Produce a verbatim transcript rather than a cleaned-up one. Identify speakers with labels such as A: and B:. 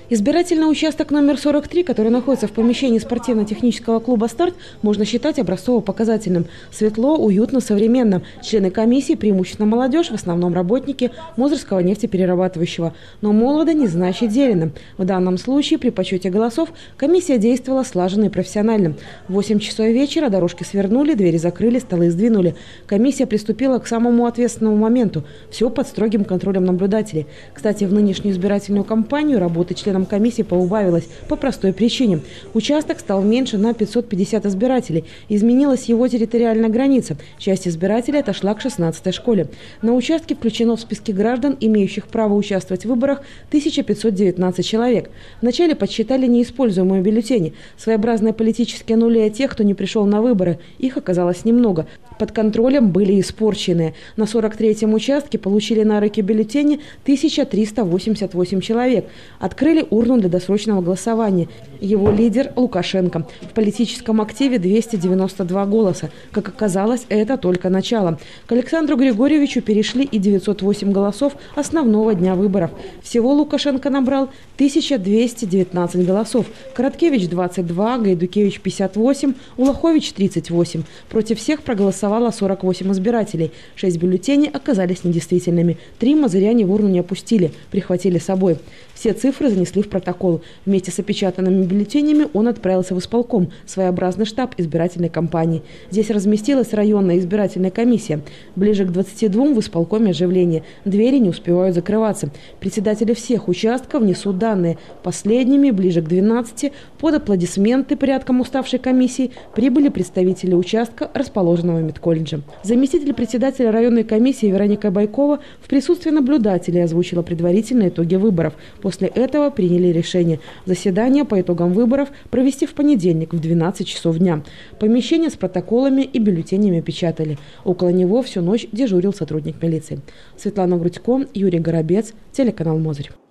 A: Избирательный участок номер сорок три, который находится в помещении спортивно-технического клуба «Старт», можно считать образцово-показательным. Светло, уютно, современно. Члены комиссии, преимущественно молодежь, в основном работники Мозырского нефтеперерабатывающего. Но молодо не значит зелено. В данном случае при подсчете голосов комиссия действовала слаженно и профессионально. В восемь часов вечера дорожки свернули, двери закрыли, столы сдвинули. Комиссия приступила к самому ответственному моменту. Все под строгим контролем наблюдателей. Кстати, в нынешнюю избирательную кампанию работы членов комиссии поубавилось по простой причине. Участок стал меньше на пятьсот пятьдесят избирателей. Изменилась его территориальная граница. Часть избирателей отошла к шестнадцатой школе. На участке включено в списки граждан, имеющих право участвовать в выборах, тысяча пятьсот девятнадцать человек. Вначале подсчитали неиспользуемые бюллетени. Своеобразные политические аннулия тех, кто не пришел на выборы. Их оказалось немного. Под контролем были испорченные. На сорок третьем участке получили на руки бюллетени тысяча триста восемьдесят восемь человек. Открыли урну для досрочного голосования. Его лидер Лукашенко. В политическом активе двести девяносто два голоса. Как оказалось, это только начало. К Александру Григорьевичу перешли и девятьсот восемь голосов основного дня выборов. Всего Лукашенко набрал тысяча двести девятнадцать голосов. Короткевич – двадцать два, Гайдукевич – пятьдесят восемь, Улахович – тридцать восемь. Против всех проголосовало сорок восемь избирателей. Шесть бюллетеней оказались недействительными. Три мазыряне в урну не опустили, прихватили с собой. Все цифры занесли в протокол. Вместе с опечатанными бюллетенями он отправился в исполком, своеобразный штаб избирательной кампании. Здесь разместилась районная избирательная комиссия. Ближе к двадцати двум в исполкоме оживление. Двери не успевают закрываться. Председатели всех участков несут данные. Последними, ближе к двенадцати, под аплодисменты порядком уставшей комиссии, прибыли представители участка, расположенного в медколледже. Заместитель председателя районной комиссии Вероника Байкова в присутствии наблюдателей озвучила предварительные итоги выборов. После этого приняли решение заседание по итогам выборов провести в понедельник в двенадцать часов дня. Помещение с протоколами и бюллетенями печатали. Около него всю ночь дежурил сотрудник милиции. Светлана Грудько, Юрий Горобец, телеканал Мозырь.